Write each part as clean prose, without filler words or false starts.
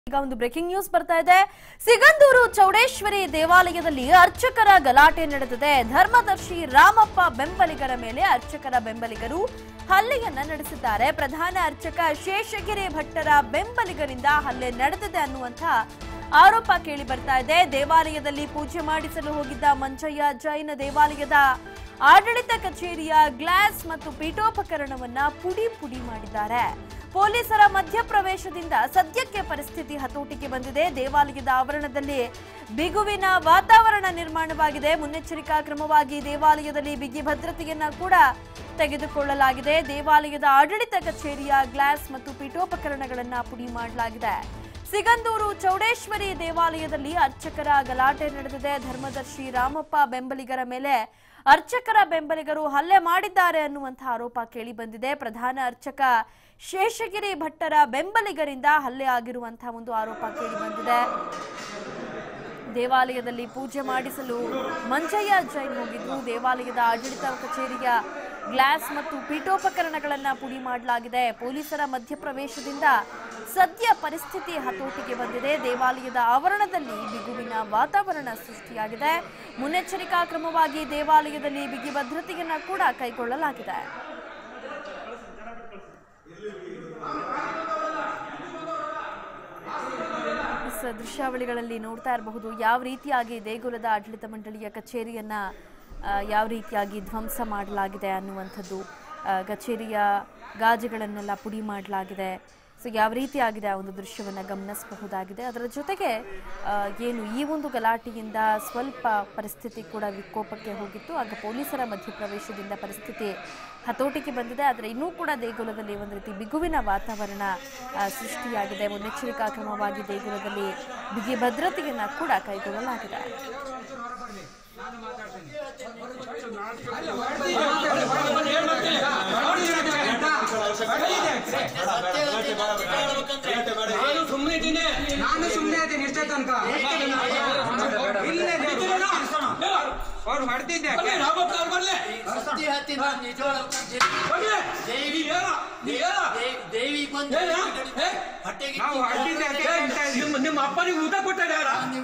ಈಗ ಒಂದು breaking news ಬರ್ತಾ ಇದೆ. ಸಿಗಂದೂರು ಚೌಡೇಶ್ವರಿ ದೇವಾಲಯದಲ್ಲಿ ಅರ್ಚಕರ ಗಲಾಟೆ ನಡೆದಿದೆ. ಧರ್ಮದರ್ಶಿ ರಾಮಪ್ಪ ಬೆಂಬಲಿಗರ ಮೇಲೆ ಅರ್ಚಕರ ಬೆಂಬಲಿಗರು ಹಲ್ಲೆಯನ್ನ ನಡೆಸಿದ್ದಾರೆ. ಪ್ರಧಾನ ಅರ್ಚಕ ಶೇಷಗಿರಿ ಭಟ್ಟರ ಬೆಂಬಲಿಗರಿಂದ ಹಲ್ಲೆ ನಡೆದಿದೆ ಅನ್ನುವಂತ ಆರೋಪ ಕೇಳಿ ಬರ್ತಾ ಇದೆ. ದೇವಾಲಯದಲ್ಲಿ ಪೂಜೆ ಮಾಡಿಸಲು ಹೋಗಿದ್ದ ಮಂಚಯ್ಯ ಜೈನ್ ದೇವಾಲಯದ ಆಡಳಿತ ಕಚೇರಿಯ ಗ್ಲಾಸ್ ಮತ್ತು ಪೀಠೋಪಕರಣವನ್ನ ಪುಡಿ ಪುಡಿ ಮಾಡಿದ್ದಾರೆ. ಪೊಲೀಸರ ಮಧ್ಯಪ್ರವೇಶದಿಂದ ಸದ್ಯಕ್ಕೆ ಪರಿಸ್ಥಿತಿ ಹತೋಟಿಗೆ ಬಂದಿದೆ. ದೇವಾಲಯದ ಆವರಣದಲ್ಲಿ ಬಿಗುವಿನ ವಾತಾವರಣ ನಿರ್ಮಾಣವಾಗಿದೆ. ಮುನ್ನೆಚ್ಚರಿಕಾ ಕ್ರಮವಾಗಿ ದೇವಾಲಯದಲ್ಲಿ ಬಿಗಿ ಭದ್ರತೆಯನ್ನ ಕೂಡ ತೆಗೆದುಕೊಳ್ಳಲಾಗಿದೆ. ದೇವಾಲಯದ ಆಡಳಿತ ಕಚೇರಿಯ ಗ್ಲಾಸ್ ಮತ್ತು ಪೀಠೋಪಕರಣಗಳನ್ನ ಪುಡಿ ಮಾಡಲಾಗಿದೆ. ಸಿಗಂದೂರು ಚೌಡೇಶ್ವರಿ ದೇವಾಲಯದಲ್ಲಿ ಅರ್ಚಕರ ಗಲಾಟೆ ನಡೆದಿದೆ. ಧರ್ಮದರ್ಶಿ ರಾಮಪ್ಪ ಬೆಂಬಲಿಗರ ಮೇಲೆ ಅರ್ಚಕರ ಬೆಂಬಲಿಗರು ಹಲ್ಲೆ ಮಾಡಿದ್ದಾರೆ ಅನ್ನುವಂತಹ ಆರೋಪ ಕೇಳಿ ಬಂದಿದೆ. ಪ್ರಧಾನ ಅರ್ಚಕ ಶೇಷಗಿರಿ ಭಟ್ಟರ ಬೆಂಬಲಿಗರಿಂದ ಹಲ್ಲೆ ಆಗಿರುವಂತಹ ಒಂದು ಆರೋಪ ಕೇಳಿ ಬಂದಿದೆ. ದೇವಾಲಯದಲ್ಲಿ ಪೂಜೆ ಮಾಡಿಸಲು ಮಂಚಯ್ಯ ಜೈನ್ ಹೋಗಿದ್ರು. ದೇವಾಲಯದ ಆಡಳಿತ ಕಚೇರಿಯ ಗ್ಲಾಸ್ ಮತ್ತು ಪೀಠೋಪಕರಣಗಳನ್ನ ಪುಡಿ ಮಾಡಲಾಗಿದೆ. ಪೊಲೀಸರ ಮಧ್ಯಪ್ರವೇಶದಿಂದ ಸದ್ಯ ಪರಿಸ್ಥಿತಿ ಹತೋಟಿಗೆ ಬಂದಿದೆ. ದೇವಾಲಯದ ಆವರಣದಲ್ಲಿ ಬಿಗುವಿನ ವಾತಾವರಣ ಸೃಷ್ಟಿಯಾಗಿದೆ. ಮುನ್ನೆಚ್ಚರಿಕಾ ಕ್ರಮವಾಗಿ ದೇವಾಲಯದಲ್ಲಿ ಬಿಗಿ ಭದ್ರತೆಯನ್ನ ಕೂಡ ಕೈಗೊಳ್ಳಲಾಗಿದೆ. ದೃಶ್ಯಾವಳಿಗಳಲ್ಲಿ ನೋಡ್ತಾ ಇರಬಹುದು ಯಾವ ರೀತಿಯಾಗಿ ದೇಗುಲದ ಆಡಳಿತ ಮಂಡಳಿಯ ಕಚೇರಿಯನ್ನ ಯಾವ ರೀತಿಯಾಗಿ ಧ್ವಂಸ ಮಾಡಲಾಗಿದೆ ಅನ್ನುವಂಥದ್ದು. ಕಚೇರಿಯ ಗಾಜುಗಳನ್ನೆಲ್ಲ ಪುಡಿ ಮಾಡಲಾಗಿದೆ. ಸೊ ಯಾವ ರೀತಿಯಾಗಿದೆ ಆ ಒಂದು ದೃಶ್ಯವನ್ನು ಗಮನಿಸಬಹುದಾಗಿದೆ. ಅದರ ಜೊತೆಗೆ ಏನು ಈ ಒಂದು ಗಲಾಟೆಯಿಂದ ಸ್ವಲ್ಪ ಪರಿಸ್ಥಿತಿ ಕೂಡ ವಿಕೋಪಕ್ಕೆ ಹೋಗಿತ್ತು. ಆಗ ಪೊಲೀಸರ ಮಧ್ಯಪ್ರವೇಶದಿಂದ ಪರಿಸ್ಥಿತಿ ಹತೋಟಿಗೆ ಬಂದಿದೆ. ಆದರೆ ಇನ್ನೂ ಕೂಡ ದೇಗುಲದಲ್ಲಿ ಒಂದು ರೀತಿ ಬಿಗುವಿನ ವಾತಾವರಣ ಸೃಷ್ಟಿಯಾಗಿದೆ. ಮುನ್ನೆಚ್ಚರಿಕಾ ಕ್ರಮವಾಗಿ ದೇಗುಲದಲ್ಲಿ ಬಿಗಿ ಭದ್ರತೆಯನ್ನು ಕೂಡ ಕೈಗೊಳ್ಳಲಾಗಿದೆ. ನಾನು ಸುಮ್ಮನೆ ಇದ್ದೀನಿ ಇಷ್ಟೇ ತನಕ ಅವ್ರು ಹೊಡ್ತಿದ್ದೆ ನಾವು ಹೊಡ್ತಿದ್ದೆ. ನಿಮ್ಮ ಅಪ್ಪನಿಗೆ ಊಟ ಕೊಟ್ಟಾರ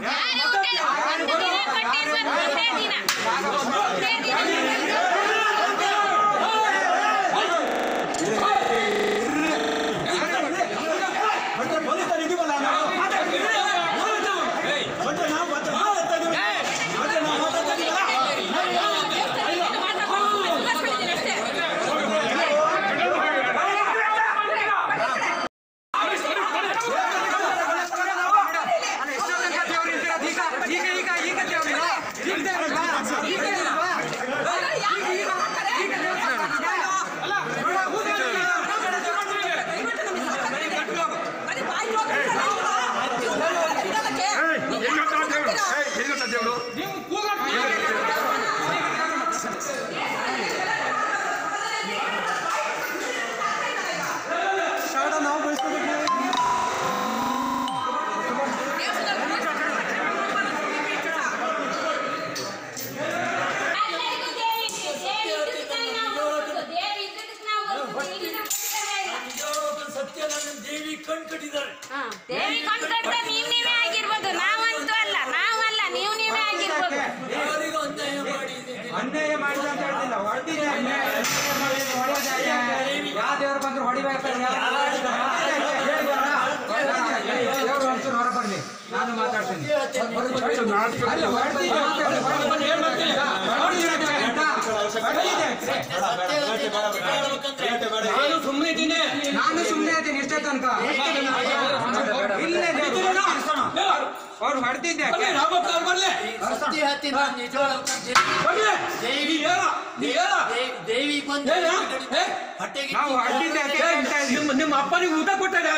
ಅನ್ಯಾಯ ಮಾಡಿದ ಅಂತ ಹೇಳ್ತಿಲ್ಲ. ಹೊಡೆದಿದ್ದೆ ಯಾವ್ದೇವ್ರು ಬಂದ್ರು ಹೊಡಿಬೇಕಾದ್ರೆ ಹೊರ ಬರ್ಲಿ, ನಾನು ಮಾತಾಡ್ತೀನಿ. ನಾನು ಸುಮ್ಮನೆ ಇದ್ದೀನಿ ಇಷ್ಟೇ ತನಕ ಅವ್ರು ಹೊಡ್ತಿದ್ದೆ ನಾವು ಹೊಡ್ತಿದ್ದೆ. ನಿಮ್ಮ ಅಪ್ಪನಿಗೆ ಊಟ ಕೊಟ್ಟಾರ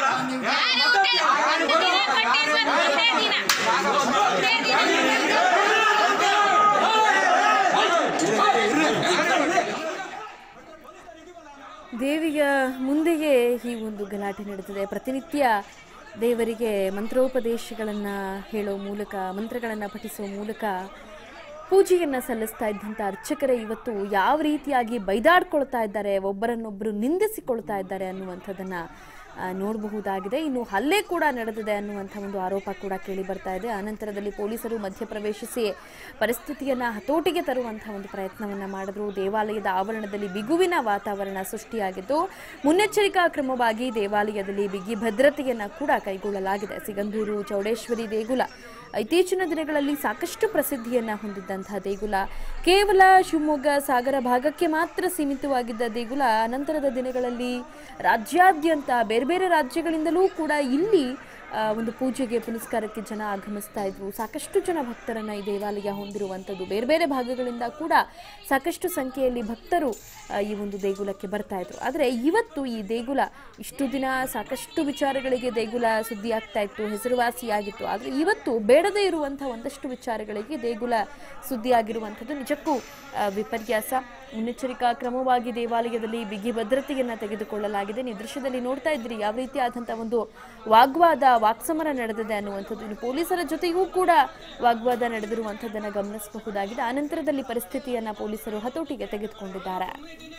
ದೇವಿಯ ಮುಂದೆಯೇ ಈ ಒಂದು ಗಲಾಟೆ ನಡೆದಿದೆ. ಪ್ರತಿನಿತ್ಯ ದೇವರಿಗೆ ಮಂತ್ರೋಪದೇಶಗಳನ್ನು ಹೇಳೋ ಮೂಲಕ, ಮಂತ್ರಗಳನ್ನು ಪಠಿಸುವ ಮೂಲಕ ಪೂಜೆಯನ್ನು ಸಲ್ಲಿಸ್ತಾ ಇದ್ದಂಥ ಅರ್ಚಕರೇ ಇವತ್ತು ಯಾವ ರೀತಿಯಾಗಿ ಬೈದಾಡ್ಕೊಳ್ತಾ ಇದ್ದಾರೆ, ಒಬ್ಬರನ್ನೊಬ್ಬರು ನಿಂದಿಸಿಕೊಳ್ತಾ ಇದ್ದಾರೆ ಅನ್ನುವಂಥದ್ದನ್ನು ನೋಡಬಹುದಾಗಿದೆ. ಇನ್ನು ಹಲ್ಲೆ ಕೂಡ ನಡೆದಿದೆ ಅನ್ನುವಂಥ ಒಂದು ಆರೋಪ ಕೂಡ ಕೇಳಿ ಬರ್ತಾ ಇದೆ. ಅನಂತರದಲ್ಲಿ ಪೊಲೀಸರು ಮಧ್ಯಪ್ರವೇಶಿಸಿ ಪರಿಸ್ಥಿತಿಯನ್ನು ಹತೋಟಿಗೆ ತರುವಂತಹ ಒಂದು ಪ್ರಯತ್ನವನ್ನು ಮಾಡಿದ್ರು. ದೇವಾಲಯದ ಆವರಣದಲ್ಲಿ ಬಿಗುವಿನ ವಾತಾವರಣ ಸೃಷ್ಟಿಯಾಗಿದ್ದು ಮುನ್ನೆಚ್ಚರಿಕಾ ಕ್ರಮವಾಗಿ ದೇವಾಲಯದಲ್ಲಿ ಬಿಗಿ ಭದ್ರತೆಯನ್ನು ಕೂಡ ಕೈಗೊಳ್ಳಲಾಗಿದೆ. ಸಿಗಂದೂರು ಚೌಡೇಶ್ವರಿ ದೇಗುಲ ಇತ್ತೀಚಿನ ದಿನಗಳಲ್ಲಿ ಸಾಕಷ್ಟು ಪ್ರಸಿದ್ಧಿಯನ್ನು ಹೊಂದಿದ್ದಂತಹ ದೇಗುಲ, ಕೇವಲ ಶಿವಮೊಗ್ಗ ಸಾಗರ ಭಾಗಕ್ಕೆ ಮಾತ್ರ ಸೀಮಿತವಾಗಿದ್ದ ದೇಗುಲ ಅನಂತರದ ದಿನಗಳಲ್ಲಿ ರಾಜ್ಯಾದ್ಯಂತ ಬೇರೆ ಬೇರೆ ರಾಜ್ಯಗಳಿಂದಲೂ ಕೂಡ ಇಲ್ಲಿ ಒಂದು ಪೂಜೆಗೆ ಪುನಸ್ಕಾರಕ್ಕೆ ಜನ ಆಗಮಿಸ್ತಾ ಇದ್ರು. ಸಾಕಷ್ಟು ಜನ ಭಕ್ತರನ್ನ ಈ ದೇವಾಲಯ ಹೊಂದಿರುವಂಥದ್ದು. ಬೇರೆ ಬೇರೆ ಭಾಗಗಳಿಂದ ಕೂಡ ಸಾಕಷ್ಟು ಸಂಖ್ಯೆಯಲ್ಲಿ ಭಕ್ತರು ಈ ಒಂದು ದೇಗುಲಕ್ಕೆ ಬರ್ತಾ ಇದ್ರು. ಆದರೆ ಇವತ್ತು ಈ ದೇಗುಲ ಇಷ್ಟು ದಿನ ಸಾಕಷ್ಟು ವಿಚಾರಗಳಿಗೆ ದೇಗುಲ ಸುದ್ದಿ ಆಗ್ತಾ ಇತ್ತು, ಹೆಸರುವಾಸಿಯಾಗಿತ್ತು. ಆದರೆ ಇವತ್ತು ಬೇಡದೇ ಇರುವಂಥ ಒಂದಷ್ಟು ವಿಚಾರಗಳಿಗೆ ದೇಗುಲ ಸುದ್ದಿಯಾಗಿರುವಂಥದ್ದು ನಿಜಕ್ಕೂ ವಿಪರ್ಯಾಸ. ಮುನ್ನೆಚ್ಚರಿಕಾ ಕ್ರಮವಾಗಿ ದೇವಾಲಯದಲ್ಲಿ ಬಿಗಿ ಭದ್ರತೆಯನ್ನು ತೆಗೆದುಕೊಳ್ಳಲಾಗಿದೆ. ನೀವು ದೃಶ್ಯದಲ್ಲಿ ನೋಡ್ತಾ ಇದ್ರಿ ಯಾವ ರೀತಿಯಾದಂಥ ಒಂದು ವಾಕ್ಸಮರ ನಡೆದಿದೆ ಅನ್ನುವಂಥದ್ದು. ಇನ್ನು ಪೊಲೀಸರ ಜೊತೆಗೂ ಕೂಡ ವಾಗ್ವಾದ ನಡೆದಿರುವಂಥದ್ದನ್ನು ಗಮನಿಸಬಹುದಾಗಿದೆ. ಅನಂತರದಲ್ಲಿ ಪರಿಸ್ಥಿತಿಯನ್ನು ಪೊಲೀಸರು ಹತೋಟಿಗೆ ತೆಗೆದುಕೊಂಡಿದ್ದಾರೆ.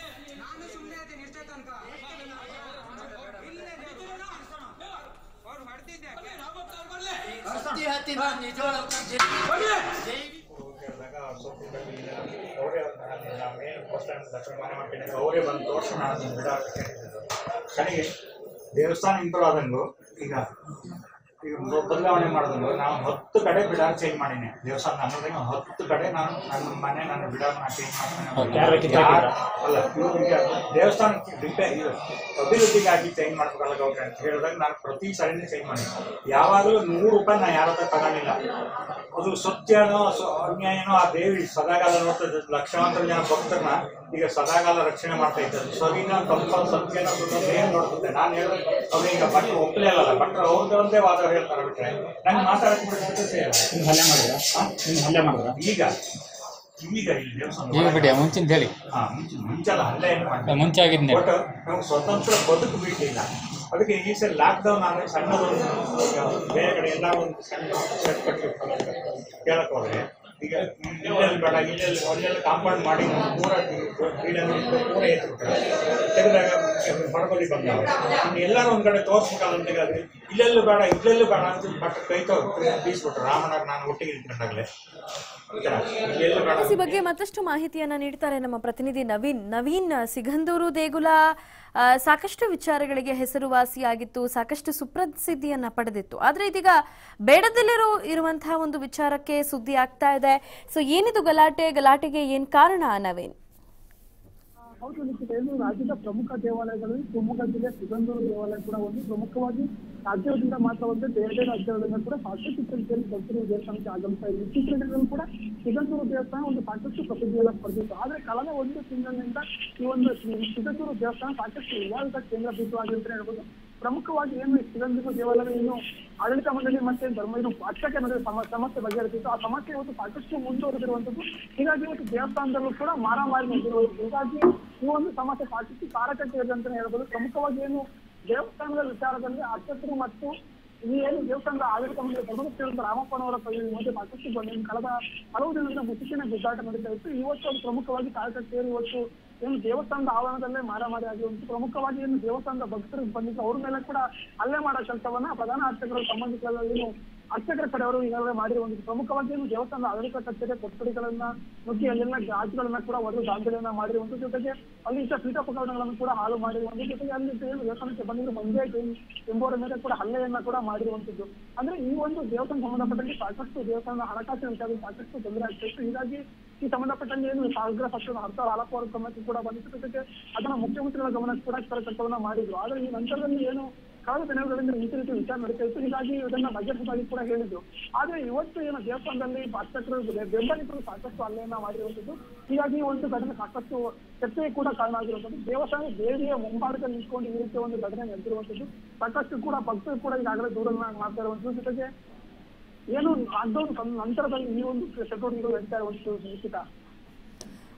ಅವರೇ ಬಂದು ತೋರ್ಸೋಣ ಕಡೆಗೆ ದೇವಸ್ಥಾನ ಇಂಪ್ರೂವ್ ಆದಂಗು ಈಗ ಬದಲಾವಣೆ ಮಾಡೋದಂಗು ನಾವು 10 ಕಡೆ ಬಿಡಾರ್ ಚೇಂಜ್ ಮಾಡೀನಿ. ದೇವಸ್ಥಾನ ಅನ್ನೋದಾಗ 10 ಕಡೆ ನಾನು ನನ್ನ ಮನೆ ನನ್ನ ಬಿಡಾರ್ನ ಚೇಂಜ್ ಮಾಡ್ತೀನಿ. ಅಲ್ಲ ಇವರಿಗೆ ದೇವಸ್ಥಾನಕ್ಕೆ ಅಭಿವೃದ್ಧಿಗಾಗಿ ಚೇಂಜ್ ಮಾಡ್ಬೇಕಲ್ಲ ಗೌಡ್ರೆ ಅಂತ ಹೇಳಿದಾಗ ನಾನು ಪ್ರತಿ ಸರಿನೇ ಚೇಂಜ್ ಮಾಡಿ. ಯಾವಾಗಲೂ 100 ರೂಪಾಯಿ ನಾನು ಯಾರ ಹತ್ರ ತಗೊಂಡಿಲ್ಲ. ಅದು ಸತ್ಯನೋ ಅನ್ಯಾಯನೋ ಆ ದೇವಿ ಸದಾಗಾಲ ನೋಡ್ತದೆ. ಲಕ್ಷಾಂತರ ಜನ ಭಕ್ತರನ್ನ ಈಗ ಸದಾಗಾಲ ರಕ್ಷಣೆ ಮಾಡ್ತಾ ಇದ್ದಾರೆ. ಸರಿನ ತಪ್ಪ ಸತ್ಯನ ಏನ್ ನೋಡ್ತದೆ. ನಾನು ಹೇಳಿದ್ರೆ ಅವ್ರೀಗ ಭಟ್ರು ಒಪ್ಪಲೇ ಅಲ್ಲ. ಭಟ್ರು ಅವ್ರದ್ದೇ ವಾದ ಹೇಳ್ತಾರೆ ಬಿಟ್ರೆ ನಂಗೆ ಮಾತಾಡಕ್ಕೆ ಹಲ್ಲೆ ಮಾಡಿದ್ರ ಈಗ ಈಗ ಇಲ್ಲಿ ದೇವಸ್ಥಾನ ಮುಂಚಿಂದ ಹೇಳಿ ಮುಂಚೆಲ್ಲ ಹಲ್ಲೆ ಏನು ಮಾಡಿ ಮುಂಚೆ ಆಗಿದ್ದೆ. ಬಟ್ ನಮ್ಗೆ ಸ್ವತಂತ್ರ ಬದುಕು ಬಿಟ್ಟಿಲ್ಲ. ಅದಕ್ಕೆ ಈ ಸರಿ ಲಾಕ್ಡೌನ್ ಆದರೆ ಸಣ್ಣದೊಂದು ಬೇರೆ ಕಡೆ ಎಲ್ಲ ಒಂದು ಸಣ್ಣ ಸೆಟ್ ಕಟ್ಟಿ ಕೇಳಕ್ಕೆ ಹೋದ್ರೆ ಈಗ ಇಲ್ಲೆಲ್ಲಿ ಬೇಡ ಇಲ್ಲೆಲ್ಲಿ ಅಲ್ಲೆಲ್ಲ ಕಾಂಪೌಂಡ್ ಮಾಡಿ ಪೂರ ಬೀಡನ್ನು ಪೂರ ಎತ್ತಿಬಿಟ್ರೆ ತೆಗೆದಾಗ ಬಡಬಲಿ ಬಂದವು. ಇನ್ನು ಎಲ್ಲರೂ ಒಂದು ಕಡೆ ತೋರಿಸ್ಬಿಟ್ಟಲ್ಲ ಅಂತ ಹೇಳಿದ್ರೆ ಇಲ್ಲೆಲ್ಲೂ ಬೇಡ ಇಲ್ಲೆಲ್ಲೂ ಬೇಡ ಅಂತ ಬಟ್ ಕೈ ಬೀಸ್ಬಿಟ್ರು. ರಾಮನಾಗ ನಾನು ಒಟ್ಟಿಗೆ ಇಟ್ಕೊಂಡಾಗಲೇ ಈ ಬಗ್ಗೆ ಮತ್ತಷ್ಟು ಮಾಹಿತಿಯನ್ನ ನೀಡ್ತಾರೆ ನಮ್ಮ ಪ್ರತಿನಿಧಿ ನವೀನ್. ಸಿಗಂದೂರು ದೇಗುಲ ಸಾಕಷ್ಟು ವಿಚಾರಗಳಿಗೆ ಹೆಸರುವಾಸಿಯಾಗಿತ್ತು, ಸಾಕಷ್ಟು ಸುಪ್ರಸಿದ್ಧಿಯನ್ನ ಪಡೆದಿತ್ತು. ಆದ್ರೆ ಇದೀಗ ಬೇಡದಲ್ಲಿರೋ ಇರುವಂತಹ ಒಂದು ವಿಚಾರಕ್ಕೆ ಸುದ್ದಿ ಆಗ್ತಾ ಇದೆ. ಸೊ ಏನಿದು ಗಲಾಟೆಗೆ ಏನ್ ಕಾರಣ ನವೀನ್? ಹೌದು ನಿಶ್ಚಿತ. ರಾಜ್ಯದ ಪ್ರಮುಖ ದೇವಾಲಯಗಳು ಶಿವಮೊಗ್ಗ ಜಿಲ್ಲೆ ಸಿಗಂದೂರು ದೇವಾಲಯ ಕೂಡ ಒಂದು ಪ್ರಮುಖವಾಗಿ ರಾಜ್ಯದಿಂದ ಮಾತ್ರ ಒಂದು ಬೇರೆ ಬೇರೆ ರಾಜ್ಯಗಳಿಂದ ಕೂಡ ಸಾಕಷ್ಟು ಸಂಖ್ಯೆಯಲ್ಲಿ ಭಕ್ತರು ದೇವಸ್ಥಾನಕ್ಕೆ ಆಗಮಿಸ್ತಾ ಇದೆ. ಇತ್ತೀಚಿನ ದಿನಗಳಲ್ಲಿ ಕೂಡ ಸಿಗಂದೂರು ದೇವಸ್ಥಾನ ಒಂದು ಸಾಕಷ್ಟು ಪ್ರಸಿದ್ಧಿಯನ್ನ ಪಡೆದಿತ್ತು. ಆದ್ರೆ ಕಳೆದ ಒಂದು ತಿಂಗಳಿನಿಂದ ಈ ಒಂದು ಸಿಗಂದೂರು ದೇವಸ್ಥಾನ ಸಾಕಷ್ಟು ವಿವಾದದ ಕೇಂದ್ರ ಬೀಜವಾಗಿ ಅಂತ ಹೇಳ್ಬೋದು. ಪ್ರಮುಖವಾಗಿ ಏನು ಸಿಗಂದೂರು ದೇವಾಲಯ ಏನು ಆಡಳಿತ ಮಂಡಳಿ ಮತ್ತೆ ಧರ್ಮ ಏನು ಅರ್ಚಕ ನಡುವೆ ಸಮಸ್ಯೆ ಬಗೆಹರಿಸಿತ್ತು. ಆ ಸಮಸ್ಯೆ ಇವತ್ತು ಸಾಕಷ್ಟು ಮುಂದುವರೆದಿರುವಂತದ್ದು. ಹೀಗಾಗಿ ಇವತ್ತು ದೇವಸ್ಥಾನದಲ್ಲೂ ಕೂಡ ಮಾರಾಮಾರಿ ನಡೆದಿರುವಂಥದ್ದು. ಹೀಗಾಗಿ ಈ ಒಂದು ಸಮಸ್ಯೆ ಸಾಕಷ್ಟು ತಾರಕಕ್ಕೆ ಅಂತಾನೆ ಹೇಳ್ಬೋದು. ಪ್ರಮುಖವಾಗಿ ಏನು ದೇವಸ್ಥಾನದ ವಿಚಾರದಲ್ಲಿ ಅರ್ಚಕರು ಮತ್ತು ಈ ಏನು ದೇವಸ್ಥಾನದ ಆಡಳಿತ ಮಂಡಳಿ ಧರ್ಮಸ್ಥಳ ರಾಮಪ್ಪನವರ ಮಧ್ಯೆ ಸಾಕಷ್ಟು ಕಳೆದ ಹಲವು ದಿನದಿಂದ ಮುಸುಕಿನ ಗುದ್ದಾಟ ನಡೀತಾ ಇತ್ತು. ಇವತ್ತು ಅದು ಪ್ರಮುಖವಾಗಿ ತಾರಕಕ್ಕೆ ಇವತ್ತು ಏನು ದೇವಸ್ಥಾನದ ಆವರಣದಲ್ಲೇ ಮಾರಾಮಾರಿ ಆಗಿರುವಂತ ಪ್ರಮುಖವಾಗಿ ಏನು ದೇವಸ್ಥಾನದ ಭಕ್ತರು ಬಂದಿದ್ದು ಅವ್ರ ಮೇಲೆ ಕೂಡ ಹಲ್ಲೆ ಮಾಡೋ ಕೆಲಸವನ್ನ ಪ್ರಧಾನ ಅರ್ಚಕರು ಸಂಬಂಧಿಸಿದ ಏನು ಅರ್ಚಕರ ಕಡೆಯವರು ಈಗಾಗಲೇ ಮಾಡಿರುವಂಥದ್ದು. ಪ್ರಮುಖವಾಗಿ ಏನು ದೇವಸ್ಥಾನದ ಆಡಳಿತ ಕಚೇರಿ ಕೊಠಡಿಗಳನ್ನ ನುಗ್ಗಿ ಅಲ್ಲೆಲ್ಲ ಗಾಜುಗಳನ್ನ ಕೂಡ ಒಂದು ದಾಂಧಲೆಯನ್ನ ಮಾಡಿರುವಂಥದ್ದು. ಜೊತೆಗೆ ಅಲ್ಲಿ ಇಷ್ಟ ಪೀಠೋಪಕರಣಗಳನ್ನು ಕೂಡ ಹಾಳು ಮಾಡಿರುವಂಥದ್ದು. ಜೊತೆಗೆ ಅಲ್ಲಿ ದೇವಸ್ಥಾನಕ್ಕೆ ಬಂದಿರೋ ಮಂಜೆ ಎಂಬುವರ ಮೇಲೆ ಕೂಡ ಹಲ್ಲೆಯನ್ನ ಕೂಡ ಮಾಡಿರುವಂಥದ್ದು. ಅಂದ್ರೆ ಈ ಒಂದು ದೇವಸ್ಥಾನ ಸಂಬಂಧಪಟ್ಟಂಗೆ ಸಾಕಷ್ಟು ದೇವಸ್ಥಾನದ ಹಣಕಾಸಿನ ವಿಚಾರದಲ್ಲಿ ಸಾಕಷ್ಟು ತೊಂದರೆ ಆಗ್ತಾ ಇತ್ತು. ಹೀಗಾಗಿ ಈ ಸಂಬಂಧಪಟ್ಟಂಗೆ ಏನು ಸಾಗರ ಪಕ್ಷದ ಹರ್ತಾಳ ಆಲಪ್ಪ ಅವರ ಗಮನಕ್ಕೆ ಕೂಡ ಬಂದಿತ್ತು. ಜೊತೆಗೆ ಅದನ್ನ ಮುಖ್ಯಮಂತ್ರಿಗಳ ಗಮನಕ್ಕೆ ಕೂಡ ಕೆಲಸವನ್ನ ಮಾಡಿದ್ರು. ಆದ್ರೆ ಈ ನಂತರದಲ್ಲಿ ಏನು ಕಳೆದ ದಿನಗಳಿಂದ ಈ ರೀತಿ ವಿಚಾರ ನಡೀತಾ ಇತ್ತು. ಹೀಗಾಗಿ ಇದನ್ನ ಬಗೆಹರಿಸುವುದಾಗಿ ಕೂಡ ಹೇಳಿದ್ರು. ಆದ್ರೆ ಇವತ್ತು ಏನು ದೇವಸ್ಥಾನದಲ್ಲಿ ಅರ್ಚಕರು ಬೆಂಬಲಿಗರು ಸಾಕಷ್ಟು ಹಲ್ಲೆಯನ್ನ ಮಾಡಿರುವಂಥದ್ದು. ಹೀಗಾಗಿ ಒಂದು ಘಟನೆ ಸಾಕಷ್ಟು ಚರ್ಚೆಗೆ ಕೂಡ ಕಾರಣ ಆಗಿರುವಂಥದ್ದು. ದೇವಸ್ಥಾನ ದೇವಿಯ ಮುಂಭಾಗದಲ್ಲಿ ನಿಂತ್ಕೊಂಡು ಈ ರೀತಿಯ ಒಂದು ಘಟನೆ ನಡೆದಿರುವಂಥದ್ದು. ಸಾಕಷ್ಟು ಕೂಡ ಭಕ್ತರು ಕೂಡ ಈಗಾಗಲೇ ದೂರನ್ನ ಮಾಡ್ತಾ ಇರುವಂಥದ್ದು. ಜೊತೆಗೆ ಏನು ಲಾಕ್ಡೌನ್ ನಂತರದಲ್ಲಿ ಈ ಒಂದು ಚಟುವಟಿಕೆಗಳು ನಡೀತಾ ಇರುವಂಥದ್ದು ನಿಶ್ಚಿತ.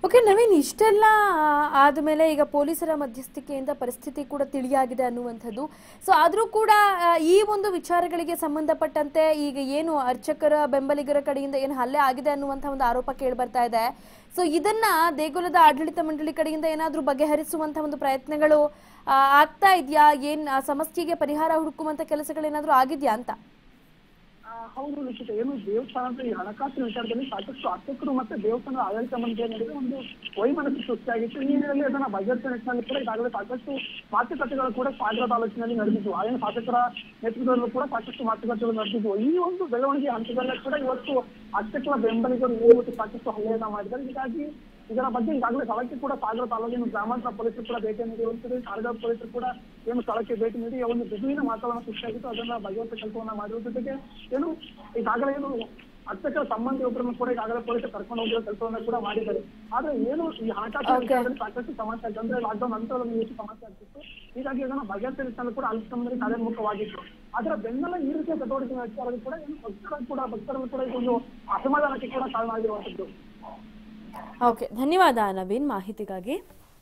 ಓಕೆ ನವೀನ್, ಇಷ್ಟೆಲ್ಲ ಆದಮೇಲೆ ಈಗ ಪೊಲೀಸರ ಮಧ್ಯಸ್ಥಿಕೆಯಿಂದ ಪರಿಸ್ಥಿತಿ ಕೂಡ ತಿಳಿಯಾಗಿದೆ ಅನ್ನುವಂಥದ್ದು. ಸೊ ಆದರೂ ಕೂಡ ಈ ಒಂದು ವಿಚಾರಗಳಿಗೆ ಸಂಬಂಧಪಟ್ಟಂತೆ ಈಗ ಏನು ಅರ್ಚಕರ ಬೆಂಬಲಿಗರ ಕಡೆಯಿಂದ ಏನು ಹಲ್ಲೆ ಆಗಿದೆ ಅನ್ನುವಂಥ ಒಂದು ಆರೋಪ ಕೇಳಿ ಬರ್ತಾ ಇದೆ. ಸೊ ಇದನ್ನ ದೇಗುಲದ ಆಡಳಿತ ಮಂಡಳಿ ಕಡೆಯಿಂದ ಏನಾದರೂ ಬಗೆಹರಿಸುವಂಥ ಒಂದು ಪ್ರಯತ್ನಗಳು ಆಗ್ತಾ ಇದೆಯಾ? ಏನ್ ಸಮಸ್ಯೆಗೆ ಪರಿಹಾರ ಹುಡುಕುವಂತ ಕೆಲಸಗಳೇನಾದ್ರೂ ಆಗಿದೆಯಾ ಅಂತ? ಹೌದು ನಿಶ್ಚಿತ. ಏನು ದೇವಸ್ಥಾನದ ಈ ಹಣಕಾಸಿನ ವಿಚಾರದಲ್ಲಿ ಸಾಕಷ್ಟು ಅರ್ಚಕರು ಮತ್ತೆ ದೇವಸ್ಥಾನದ ಆಡಳಿತ ಮಂಡಳಿಯ ನಡುವೆ ಒಂದು ವೈಮನಸ್ಸು ಸೃಷ್ಟಿಯಾಗಿತ್ತು. ಈ ಹಿನ್ನೆಲೆಯಲ್ಲಿ ಅದನ್ನ ಬಗೆಹರಿಸುವ ನಿಟ್ಟಿನಲ್ಲಿ ಕೂಡ ಈಗಾಗಲೇ ಸಾಕಷ್ಟು ಮಾತುಕತೆಗಳು ಕೂಡ ಸಾಗರ ತಾಲೂಕಿನಲ್ಲಿ ನಡೆದಿದ್ವು. ಆಯನ ಶಾಸಕರ ನೇತೃತ್ವದಲ್ಲೂ ಕೂಡ ಸಾಕಷ್ಟು ಮಾತುಕತೆಗಳು ನಡೆದಿದ್ವು. ಈ ಒಂದು ಬೆಳವಣಿಗೆ ಹಂತದಲ್ಲೇ ಕೂಡ ಇವತ್ತು ಅರ್ಚಕರ ಬೆಂಬಲಿಗರು ಇವತ್ತು ಸಾಕಷ್ಟು ಹಲ್ಲೆಯನ್ನ ಮಾಡಿದ್ದಾರೆ. ಹೀಗಾಗಿ ಇದರ ಬಗ್ಗೆ ಈಗಾಗಲೇ ಸ್ಥಳಕ್ಕೆ ಕೂಡ ಸಾಗರ ತಾಲೂಕಿನ ಗ್ರಾಮಾಂತರ ಪೊಲೀಸರು ಕೂಡ ಭೇಟಿ ನೀಡಿರುವಂತದ್ದು. ಸಾಗರ ಪೊಲೀಸರು ಕೂಡ ಏನು ಸ್ಥಳಕ್ಕೆ ಭೇಟಿ ನೀಡಿ ಒಂದು ವಿಭಿನ್ನ ವಾತಾವರಣ ಸೃಷ್ಟಿಯಾಗಿತ್ತು. ಅದನ್ನ ಬಗೆಹರಿಸುವ ಕೆಲಸವನ್ನ ಮಾಡಿರುವ ಜೊತೆಗೆ ಏನು ಈಗಾಗಲೇ ಏನು ಅರ್ಚಕರ ಸಂಬಂಧಿಯೊಬ್ಬರನ್ನು ಕೂಡ ಈಗಾಗಲೇ ಪೊಲೀಸರು ಕರ್ಕೊಂಡು ಹೋಗಿರೋ ಕೆಲಸವನ್ನ ಕೂಡ ಮಾಡಿದ್ದಾರೆ. ಆದ್ರೆ ಏನು ಈ ಹಣಕಾಸಿನ ವಿಚಾರದಲ್ಲಿ ಸಾಕಷ್ಟು ಸಮಸ್ಯೆ ಆಗಿದೆ. ಅಂದ್ರೆ ಲಾಕ್ಡೌನ್ ನಂತರದಲ್ಲಿ ಹೆಚ್ಚು ಸಮಸ್ಯೆ ಆಗ್ತಿತ್ತು. ಹೀಗಾಗಿ ಅದನ್ನ ಬಗೆಹರಿಸಲು ಕೂಡ ಅಲ್ಪ ಸಮಯದಲ್ಲಿ ಕಾರ್ಯೋನ್ಮುಖವಾಗಿತ್ತು. ಅದರ ಬೆನ್ನೆಲ್ಲ ಈ ರೀತಿಯ ಚಟುವಟಿಕೆ ವಿಚಾರದಲ್ಲಿ ಕೂಡ ಏನು ಭಕ್ತರನ್ನು ಕೂಡ ಇದೊಂದು ಅಸಮಾಧಾನಕ್ಕೆ ಕೂಡ ಕಾರಣ ಆಗಿರುವಂತದ್ದು. ಓಕೆ, ಧನ್ಯವಾದ ನವೀನ್ ಮಾಹಿತಿಗಾಗಿ.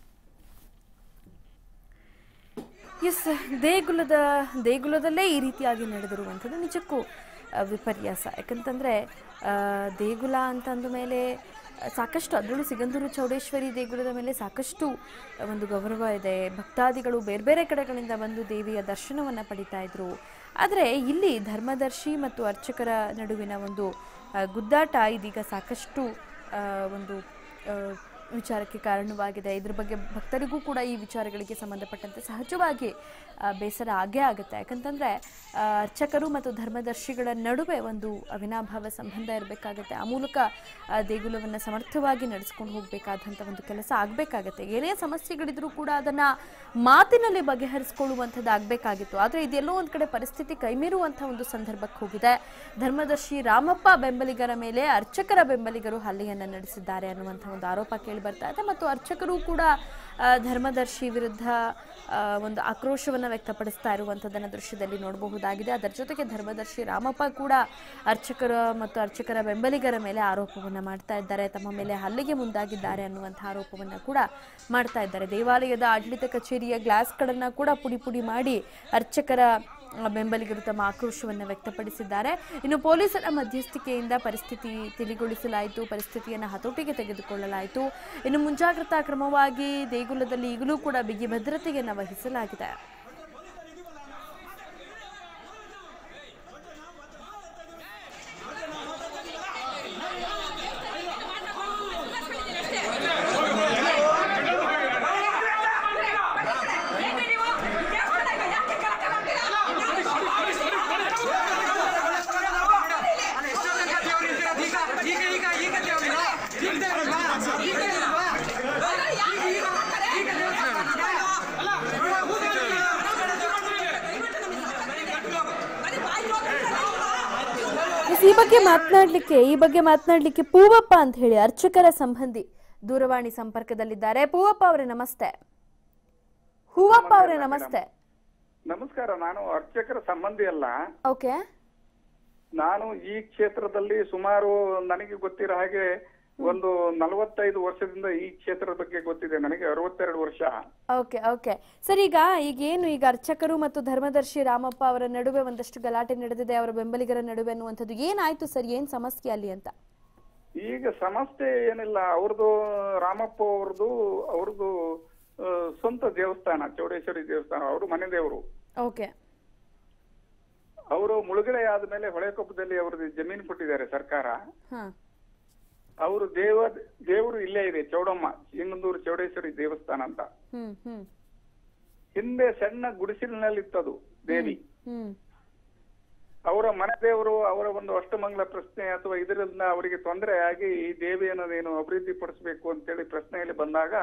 ಎಸ್, ದೇಗುಲದಲ್ಲೇ ಈ ರೀತಿಯಾಗಿ ನಡೆದಿರುವಂಥದ್ದು ನಿಜಕ್ಕೂ ವಿಪರ್ಯಾಸ. ಯಾಕಂತಂದರೆ ದೇಗುಲ ಅಂತಂದ ಮೇಲೆ ಸಾಕಷ್ಟು, ಅದರಲ್ಲೂ ಸಿಗಂದೂರು ಚೌಡೇಶ್ವರಿ ದೇಗುಲದ ಮೇಲೆ ಸಾಕಷ್ಟು ಒಂದು ಗೌರವ ಇದೆ. ಭಕ್ತಾದಿಗಳು ಬೇರೆ ಬೇರೆ ಕಡೆಗಳಿಂದ ಬಂದು ದೇವಿಯ ದರ್ಶನವನ್ನು ಪಡಿತಾ ಇದ್ರು. ಆದರೆ ಇಲ್ಲಿ ಧರ್ಮದರ್ಶಿ ಮತ್ತು ಅರ್ಚಕರ ನಡುವಿನ ಒಂದು ಗುದ್ದಾಟ ಇದೀಗ ಸಾಕಷ್ಟು ಒಂದು ವಿಚಾರಕ್ಕೆ ಕಾರಣವಾಗಿದೆ. ಇದ್ರ ಬಗ್ಗೆ ಭಕ್ತರಿಗೂ ಕೂಡ ಈ ವಿಚಾರಗಳಿಗೆ ಸಂಬಂಧಪಟ್ಟಂತೆ ಸಹಜವಾಗಿ ಬೇಸರ ಆಗೇ ಆಗುತ್ತೆ. ಯಾಕಂತಂದರೆ ಅರ್ಚಕರು ಮತ್ತು ಧರ್ಮದರ್ಶಿಗಳ ನಡುವೆ ಒಂದು ಅವಿನಾಭಾವ ಸಂಬಂಧ ಇರಬೇಕಾಗತ್ತೆ. ಆ ಮೂಲಕ ದೇಗುಲವನ್ನು ಸಮರ್ಥವಾಗಿ ನಡೆಸ್ಕೊಂಡು ಹೋಗಬೇಕಾದಂಥ ಒಂದು ಕೆಲಸ ಆಗಬೇಕಾಗತ್ತೆ. ಏನೇ ಸಮಸ್ಯೆಗಳಿದ್ರೂ ಕೂಡ ಅದನ್ನು ಮಾತಿನಲ್ಲಿ ಬಗೆಹರಿಸ್ಕೊಳ್ಳುವಂಥದ್ದು ಆಗಬೇಕಾಗಿತ್ತು. ಆದರೆ ಇದೆಲ್ಲೋ ಒಂದು ಕಡೆ ಪರಿಸ್ಥಿತಿ ಕೈಮೀರುವಂಥ ಒಂದು ಸಂದರ್ಭಕ್ಕೆ ಹೋಗಿದೆ. ಧರ್ಮದರ್ಶಿ ರಾಮಪ್ಪ ಬೆಂಬಲಿಗರ ಮೇಲೆ ಅರ್ಚಕರ ಬೆಂಬಲಿಗರು ಹಲ್ಲೆಯನ್ನು ನಡೆಸಿದ್ದಾರೆ ಅನ್ನುವಂಥ ಒಂದು ಆರೋಪ ಕೇಳಿ ಬರ್ತಾ ಇದೆ. ಮತ್ತು ಅರ್ಚಕರು ಕೂಡ ಧರ್ಮದರ್ಶಿ ವಿರುದ್ಧ ಒಂದು ಆಕ್ರೋಶವನ್ನು ವ್ಯಕ್ತಪಡಿಸ್ತಾ ಇರುವಂಥದ್ದನ್ನು ದೃಶ್ಯದಲ್ಲಿ ನೋಡಬಹುದಾಗಿದೆ. ಅದರ ಜೊತೆಗೆ ಧರ್ಮದರ್ಶಿ ರಾಮಪ್ಪ ಕೂಡ ಅರ್ಚಕರ ಬೆಂಬಲಿಗರ ಮೇಲೆ ಆರೋಪವನ್ನು ಮಾಡ್ತಾ ಇದ್ದಾರೆ. ತಮ್ಮ ಮೇಲೆ ಹಲ್ಲೆಗೆ ಮುಂದಾಗಿದ್ದಾರೆ ಅನ್ನುವಂಥ ಆರೋಪವನ್ನು ಕೂಡ ಮಾಡ್ತಾ ಇದ್ದಾರೆ. ದೇವಾಲಯದ ಆಡಳಿತ ಕಚೇರಿಯ ಗ್ಲಾಸ್ಗಳನ್ನು ಕೂಡ ಪುಡಿ ಮಾಡಿ ಅರ್ಚಕರ ಬೆಂಬಲಿಗರು ತಮ್ಮ ಆಕ್ರೋಶವನ್ನು ವ್ಯಕ್ತಪಡಿಸಿದ್ದಾರೆ. ಇನ್ನು ಪೊಲೀಸರ ಮಧ್ಯಸ್ಥಿಕೆಯಿಂದ ಪರಿಸ್ಥಿತಿ ತಿಳಿಗೊಳಿಸಲಾಯಿತು, ಪರಿಸ್ಥಿತಿಯನ್ನು ಹತೋಟಿಗೆ ತೆಗೆದುಕೊಳ್ಳಲಾಯಿತು. ಇನ್ನು ಮುಂಜಾಗ್ರತಾ ಕ್ರಮವಾಗಿ ದೇಗುಲದಲ್ಲಿ ಈಗಲೂ ಕೂಡ ಬಿಗಿ ಭದ್ರತೆಯನ್ನು ವಹಿಸಲಾಗಿದೆ. ಈ ಬಗ್ಗೆ ಮಾತನಾಡ್ಲಿಕ್ಕೆ ಪೂವಪ್ಪ ಅಂತ ಹೇಳಿ ಅರ್ಚಕರ ಸಂಬಂಧಿ ದೂರವಾಣಿ ಸಂಪರ್ಕದಲ್ಲಿದ್ದಾರೆ. ಪೂವಪ್ಪ ಅವರೇ ನಮಸ್ತೆ. ಹೂವಪ್ಪ ಅವರೇ ನಮಸ್ತೆ. ನಮಸ್ಕಾರ. ನಾನು ಅರ್ಚಕರ ಸಂಬಂಧಿ ಅಲ್ಲ. ಓಕೆ. ನಾನು ಈ ಕ್ಷೇತ್ರದಲ್ಲಿ ಸುಮಾರು ನನಗೆ ಗೊತ್ತಿರೋ ಹಾಗೆ ಒಂದು 45 ವರ್ಷದಿಂದ ಈ ಕ್ಷೇತ್ರದ ಬಗ್ಗೆ ಗೊತ್ತಿದೆ. ನನಗೆ 62 ವರ್ಷ. ಓಕೆ ಓಕೆ ಸರ್, ಈಗ ಅರ್ಚಕರು ಮತ್ತು ಧರ್ಮದರ್ಶಿ ರಾಮಪ್ಪ ಅವರ ನಡುವೆ ಒಂದಷ್ಟು ಗಲಾಟೆ ನಡೆದಿದೆ, ಅವರ ಬೆಂಬಲಿಗರ ನಡುವೆ ಅನ್ನುವಂಥದ್ದು ಏನಾಯ್ತು ಸರ್? ಏನ್ ಸಮಸ್ಯೆ ಅಲ್ಲಿ ಅಂತ? ಈಗ ಸಮಸ್ಯೆ ಏನಿಲ್ಲ. ರಾಮಪ್ಪ ಅವ್ರದ್ದು ಸ್ವಂತ ದೇವಸ್ಥಾನ, ಚೌಡೇಶ್ವರಿ ದೇವಸ್ಥಾನ, ಅವರು ಮನೆ ದೇವರು. ಓಕೆ. ಅವರು ಮುಳುಗಡೆ ಆದ್ಮೇಲೆ ಹೊಳೆಕೊಪ್ಪದಲ್ಲಿ ಅವ್ರದ್ದು ಜಮೀನು ಕೊಟ್ಟಿದ್ದಾರೆ ಸರ್ಕಾರ. ಅವರು ದೇವರು ಇಲ್ಲೇ ಇದೆ, ಚೌಡಮ್ಮ, ಸಿಂಗಂದೂರು ಚೌಡೇಶ್ವರಿ ದೇವಸ್ಥಾನ ಅಂತ. ಹಿಂದೆ ಸಣ್ಣ ಗುಡಿಸಿಲಿನಲ್ಲಿತ್ತದು ದೇವಿ. ಅವರ ಮನೆ ದೇವರು, ಅವರ ಒಂದು ಅಷ್ಟಮಂಗಲ ಪ್ರಶ್ನೆ ಅಥವಾ ಇದರಿಂದ ಅವರಿಗೆ ತೊಂದರೆ ಆಗಿ ಈ ದೇವಿ ಅನ್ನೋದೇನು ಅಭಿವೃದ್ಧಿ ಪಡಿಸಬೇಕು ಅಂತೇಳಿ ಪ್ರಶ್ನೆಯಲ್ಲಿ ಬಂದಾಗ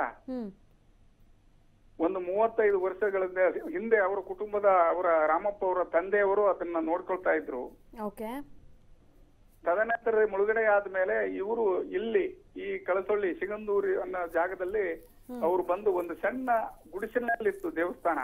ಒಂದು 35 ವರ್ಷಗಳಿಂದ ಹಿಂದೆ ಅವರ ಕುಟುಂಬದ ರಾಮಪ್ಪ ಅವರ ತಂದೆಯವರು ಅದನ್ನ ನೋಡ್ಕೊಳ್ತಾ ಇದ್ರು. ತದನಂತರ ಮುಳುಗಡೆ ಆದ್ಮೇಲೆ ಇವರು ಇಲ್ಲಿ ಈ ಕಳಸೊಳ್ಳಿ ಸಿಗಂದೂರು ಅನ್ನೋ ಜಾಗದಲ್ಲಿ ಅವರು ಬಂದು ಒಂದು ಸಣ್ಣ ಗುಡಿಸಿನಲ್ಲಿತ್ತು ದೇವಸ್ಥಾನ.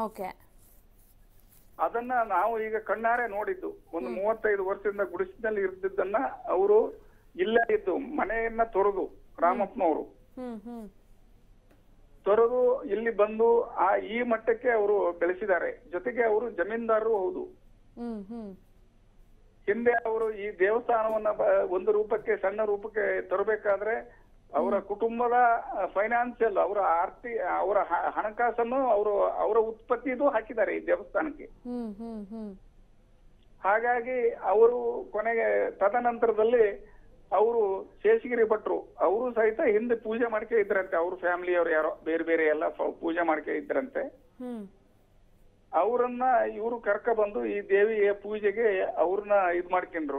ಅದನ್ನ ನಾವು ಈಗ ಕಣ್ಣಾರೆ ನೋಡಿದ್ದು. ಒಂದು 35 ವರ್ಷದಿಂದ ಗುಡಿಸಿನಲ್ಲಿ ಇರ್ದಿದ್ದನ್ನ ಅವರು ಇಲ್ಲೇ ಇದ್ದು ಮನೆಯನ್ನ ತೊರೆದು ರಾಮಪ್ಪನವರು ಹ್ಮ್ ಹ್ಮ್ ತೊರೆದು ಇಲ್ಲಿ ಬಂದು ಈ ಮಟ್ಟಕ್ಕೆ ಅವರು ಬೆಳೆಸಿದ್ದಾರೆ. ಜೊತೆಗೆ ಅವರು ಜಮೀನ್ದಾರರು ಹೌದು. ಹ್ಮ್ ಹ್ಮ್ ಹಿಂದೆ ಅವರು ಈ ದೇವಸ್ಥಾನವನ್ನ ಒಂದು ರೂಪಕ್ಕೆ ಸಣ್ಣ ರೂಪಕ್ಕೆ ತರಬೇಕಾದ್ರೆ ಅವರ ಕುಟುಂಬದ ಫೈನಾನ್ಸಿಯಲ್ ಅವರ ಅವರ ಹಣಕಾಸನ್ನು ಅವರ ಉತ್ಪತ್ತಿದು ಹಾಕಿದ್ದಾರೆ ಈ ದೇವಸ್ಥಾನಕ್ಕೆ. ಹ್ಮ್ ಹ್ಮ್ ಹ್ಮ್ ಹಾಗಾಗಿ ಅವರು ಕೊನೆಗೆ ತದನಂತರದಲ್ಲಿ ಅವರು ಶೇಷಗಿರಿ ಭಟ್ರು ಅವರು ಸಹಿತ ಹಿಂದೆ ಪೂಜೆ ಮಾಡ್ಕೆ ಇದ್ರಂತೆ. ಅವ್ರ ಫ್ಯಾಮಿಲಿಯವರು ಯಾರೋ ಬೇರೆ ಬೇರೆ ಎಲ್ಲ ಪೂಜೆ ಮಾಡ್ಕೆ ಇದ್ರಂತೆ. ಅವರನ್ನ ಇವರು ಕರ್ಕ ಬಂದು ಈ ದೇವಿಯ ಪೂಜೆಗೆ ಅವ್ರನ್ನ ಇದ್ ಮಾಡ್ಕೊಂಡ್ರು.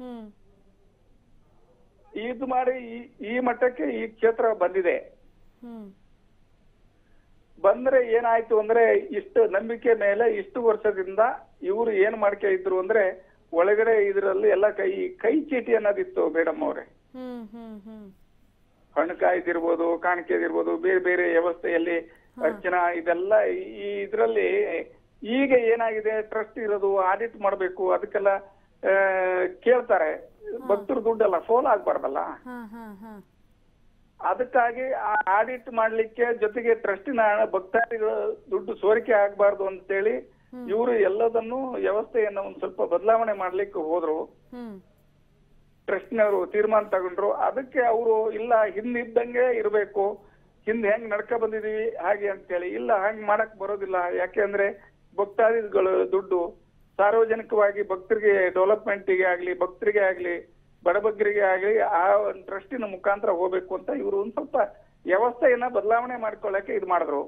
ಇದು ಮಾಡಿ ಈ ಮಟ್ಟಕ್ಕೆ ಈ ಕ್ಷೇತ್ರ ಬಂದಿದೆ. ಬಂದ್ರೆ ಏನಾಯ್ತು ಅಂದ್ರೆ ಇಷ್ಟು ನಂಬಿಕೆ ಮೇಲೆ ಇಷ್ಟು ವರ್ಷದಿಂದ ಇವರು ಏನ್ ಮಾಡ್ಕೆ ಇದ್ರು ಅಂದ್ರೆ ಒಳಗಡೆ ಇದರಲ್ಲಿ ಎಲ್ಲ ಕೈ ಚೀಟಿ ಅನ್ನೋದಿತ್ತು ಮೇಡಮ್ ಅವ್ರೆ. ಹಣಕಾಯ್ದಿರ್ಬೋದು, ಕಾಣಿಕೆದಿರ್ಬೋದು, ಬೇರೆ ಬೇರೆ ವ್ಯವಸ್ಥೆಯಲ್ಲಿ ಅರ್ಚನಾ ಇದೆಲ್ಲ ಇದ್ರಲ್ಲಿ ಈಗ ಏನಾಗಿದೆ ಟ್ರಸ್ಟ್ ಇರೋದು ಆಡಿಟ್ ಮಾಡ್ಬೇಕು, ಅದಕ್ಕೆಲ್ಲ ಕೇಳ್ತಾರೆ. ಭಕ್ತರು ದುಡ್ಡೆಲ್ಲ ಫೋಲ್ ಆಗ್ಬಾರ್ದಲ್ಲ, ಅದಕ್ಕಾಗಿ ಆಡಿಟ್ ಮಾಡ್ಲಿಕ್ಕೆ ಜೊತೆಗೆ ಟ್ರಸ್ಟಿನ ಭಕ್ತಾದಿಗಳ ದುಡ್ಡು ಸೋರಿಕೆ ಆಗ್ಬಾರ್ದು ಅಂತೇಳಿ ಇವರು ಎಲ್ಲದನ್ನು ವ್ಯವಸ್ಥೆಯನ್ನ ಒಂದ್ ಸ್ವಲ್ಪ ಬದಲಾವಣೆ ಮಾಡ್ಲಿಕ್ಕೆ ಹೋದ್ರು. ಟ್ರಸ್ಟ್ನವರು ತೀರ್ಮಾನ ತಗೊಂಡ್ರು. ಅದಕ್ಕೆ ಅವರು ಇಲ್ಲ ಹಿಂದಿದ್ದಂಗೆ ಇರ್ಬೇಕು, ಹಿಂದೆ ಹೆಂಗ್ ನಡ್ಕ ಬಂದಿದೀವಿ ಹಾಗೆ ಅಂತೇಳಿ, ಇಲ್ಲ ಹಂಗ್ ಮಾಡಕ್ ಬರೋದಿಲ್ಲ. ಯಾಕೆಂದ್ರೆ ಭಕ್ತಾದಿಗಳು ದುಡ್ಡು ಸಾರ್ವಜನಿಕವಾಗಿ ಭಕ್ತರಿಗೆ ಡೆವಲಪ್ಮೆಂಟ್ಗೆ ಆಗ್ಲಿ, ಭಕ್ತರಿಗೆ ಆಗ್ಲಿ, ಬಡಬಗ್ಗರಿಗೆ ಆಗ್ಲಿ ಆ ಟ್ರಸ್ಟಿನ ಮುಖಾಂತರ ಹೋಗ್ಬೇಕು ಅಂತ ಇವರು ಒಂದ್ ಸ್ವಲ್ಪ ವ್ಯವಸ್ಥೆಯನ್ನ ಬದಲಾವಣೆ ಮಾಡ್ಕೊಳ್ಳಕ್ಕೆ ಇದು ಮಾಡಿದ್ರು.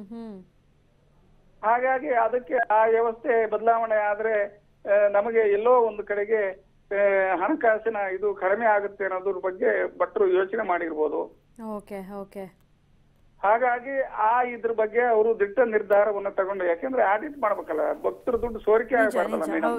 ಹಾಗಾಗಿ ಅದಕ್ಕೆ ಆ ವ್ಯವಸ್ಥೆ ಬದಲಾವಣೆ ಆದ್ರೆ ನಮಗೆ ಎಲ್ಲೋ ಒಂದು ಕಡೆಗೆ ಹಣಕಾಸಿನ ಇದು ಕಡಿಮೆ ಆಗುತ್ತೆ ಅನ್ನೋದ್ರ ಬಗ್ಗೆ ಭಟ್ರು ಯೋಚನೆ ಮಾಡಿರ್ಬೋದು. ಹಾಗಾಗಿ ಇದ್ರ ಬಗ್ಗೆ ಅವರು ದಿಟ್ಟ ನಿರ್ಧಾರವನ್ನ ತಗೊಂಡು, ಯಾಕೆಂದ್ರೆ ಆಡಿಟ್ ಮಾಡ್ಬೇಕಲ್ಲ, ಭಕ್ತರ ದುಡ್ಡು ಸೋರಿಕೆ ಆಗಬಾರ್ದಲ್ಲ ಮೇಡಮ್.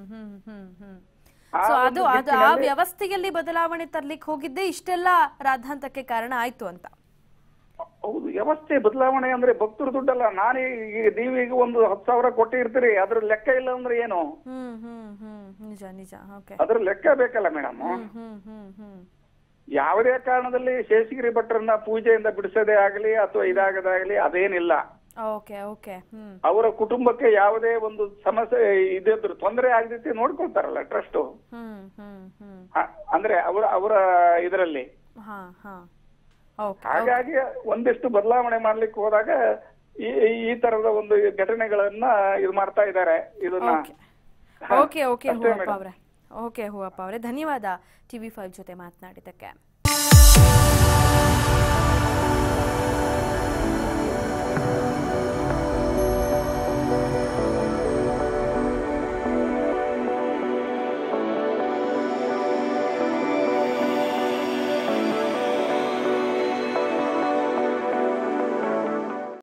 ಆ ವ್ಯವಸ್ಥೆಯಲ್ಲಿ ಬದಲಾವಣೆ ತರ್ಲಿಕ್ಕೆ ಹೋಗಿದ್ದೆ ಇಷ್ಟೆಲ್ಲ ರಾದ್ಧಾಂತಕ್ಕೆ ಕಾರಣ ಆಯ್ತು ಅಂತ. ಹೌದು, ವ್ಯವಸ್ಥೆ ಬದಲಾವಣೆ ಅಂದ್ರೆ ಭಕ್ತರ ದುಡ್ಡಲ್ಲ. ನಾನೇ ನೀವೀಗ ಒಂದು 10,000 ಕೊಟ್ಟಿರ್ತೀರಿ, ಅದ್ರ ಲೆಕ್ಕ ಇಲ್ಲ ಅಂದ್ರೆ ಏನು? ನಿಜ ನಿಜ. ಅದ್ರ ಲೆಕ್ಕ ಬೇಕಲ್ಲ ಮೇಡಮ್. ಯಾವುದೇ ಕಾರಣದಲ್ಲಿ ಶೇಷಗಿರಿ ಭಟ್ರನ್ನ ಪೂಜೆಯಿಂದ ಬಿಡಿಸೋದೇ ಆಗಲಿ ಅಥವಾ ಇದಾಗದಾಗಲಿ ಅದೇನಿಲ್ಲ. ಅವರ ಕುಟುಂಬಕ್ಕೆ ಯಾವುದೇ ಒಂದು ಸಮಸ್ಯೆ ಇದ್ರ ತೊಂದರೆ ಆಗದೈತಿ ನೋಡ್ಕೊಳ್ತಾರಲ್ಲ ಟ್ರಸ್ಟ್. ಅಂದ್ರೆ ಅವರ ಇದರಲ್ಲಿ. ಹಾಗಾಗಿ ಒಂದಿಷ್ಟು ಬದಲಾವಣೆ ಮಾಡ್ಲಿಕ್ಕೆ ಹೋದಾಗ ಈ ತರದ ಒಂದು ಘಟನೆಗಳನ್ನ ಇದು ಮಾಡ್ತಾ ಇದ್ದಾರೆ. ಇದನ್ನ ಹೂವಪ್ಪ ಅವರೇ ಧನ್ಯವಾದ TV5 ಜೊತೆ ಮಾತನಾಡಿದ್ದಕ್ಕೆ.